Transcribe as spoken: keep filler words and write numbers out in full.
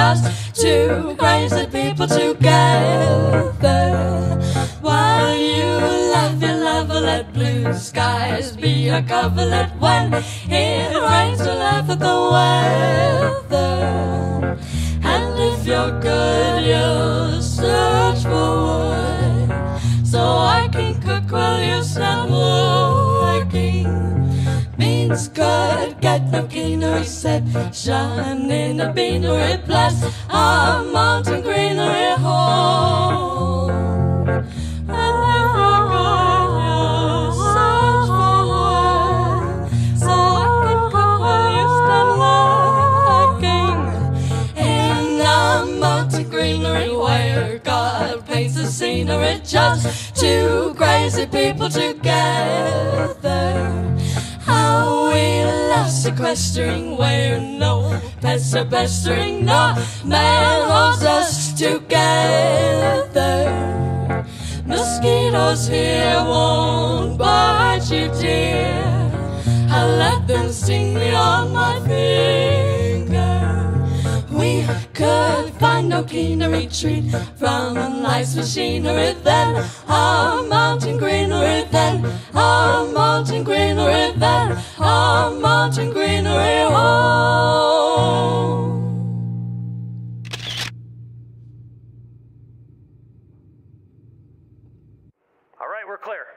just two crazy people together. While you laugh your love, let blue skies be your coverlet. When it rains, to laugh at the weather. And if you're good, you'll search for wood, so I can cook while you stand working. Means good, get no greenery set, shine in a beanery, plus a mountain greenery home. And if you're good, you'll search for wood, so I can cook while you stand working. In a mountain greenery where God paints the scenery, just two crazy people together. How we love sequestering where no pests are pestering, no man holds us together. Mosquitoes here won't bite you, dear. I let them sting me on my finger. We could find no keener retreat from life's machinery than our mountain greenery, then our mountain greenery, then our mountain greenery home. All right, we're clear.